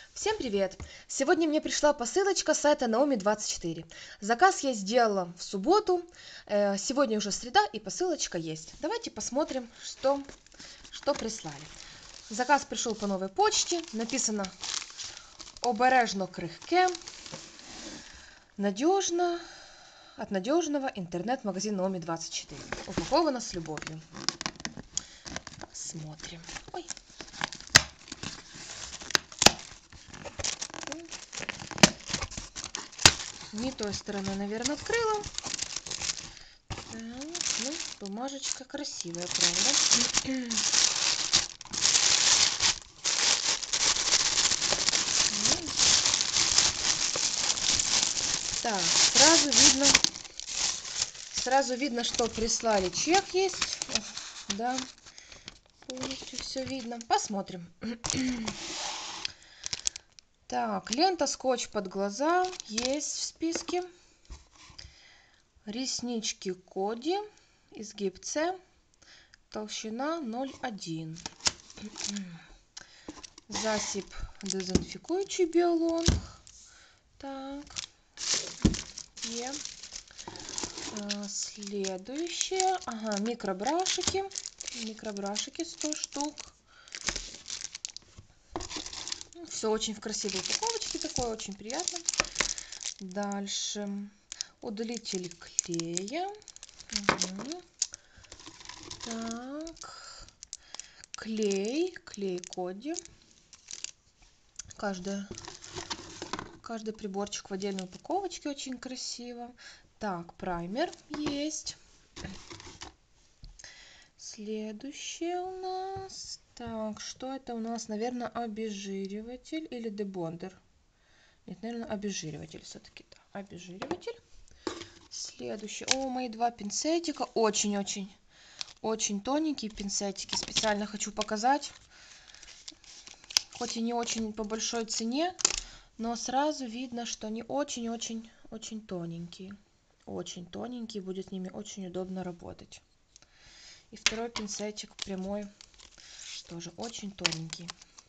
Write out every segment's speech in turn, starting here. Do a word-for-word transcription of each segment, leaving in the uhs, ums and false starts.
Всем привет! Сегодня мне пришла посылочка с сайта Наоми двадцать четыре. Заказ я сделала в субботу, сегодня уже среда и посылочка есть. Давайте посмотрим, что, что прислали. Заказ пришел по новой почте, написано «Обережно крихке», надежно, от надежного интернет-магазина Наоми двадцать четыре. Упаковано с любовью. Смотрим. Ой. Не той стороной, наверное, открыла. Так, ну, бумажечка красивая, правда? Так, сразу видно, сразу видно, что прислали чек есть. Да, полностью все видно. Посмотрим. Так, лента скотч под глаза есть в списке. Реснички Коди, изгиб С, толщина ноль один. Засіб дезінфікуючий біолонг. Так, и следующее, ага, микробрашики, микробрашики сто штук. Все очень в красивой упаковочке, такое очень приятно. Дальше удалитель клея. Угу. Так, клей, клей Коди. Каждая, каждый приборчик в отдельной упаковочке, очень красиво. Так, праймер есть. Следующее у нас. Так, что это у нас? Наверное, обезжириватель или дебондер. Нет, наверное, обезжириватель все-таки. Да, обезжириватель. Следующее. О, мои два пинцетика. Очень-очень, очень тоненькие пинцетики. Специально хочу показать. Хоть и не очень по большой цене, но сразу видно, что они очень-очень-очень тоненькие. Очень тоненькие. Будет с ними очень удобно работать. И второй пинцетик прямой. Тоже очень тоненький.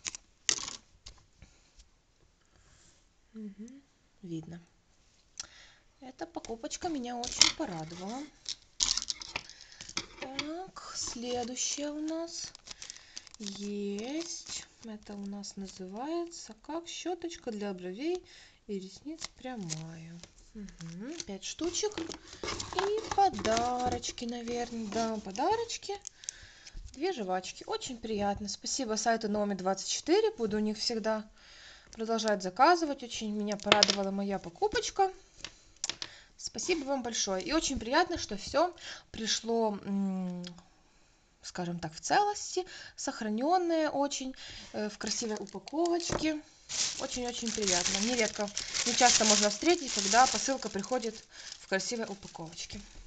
Угу. Видно. Эта покупочка меня очень порадовала. Так, следующее у нас есть. Это у нас называется как щеточка для бровей и ресниц прямая. Угу. Пять штучек. И подарочки, наверное. Да, подарочки. Две жвачки. Очень приятно. Спасибо сайту Наоми двадцать четыре. Буду у них всегда продолжать заказывать. Очень меня порадовала моя покупочка. Спасибо вам большое. И очень приятно, что все пришло, скажем так, в целости, сохраненное очень, в красивой упаковочке. Очень-очень приятно. Нередко, не часто можно встретить, когда посылка приходит в красивой упаковочке.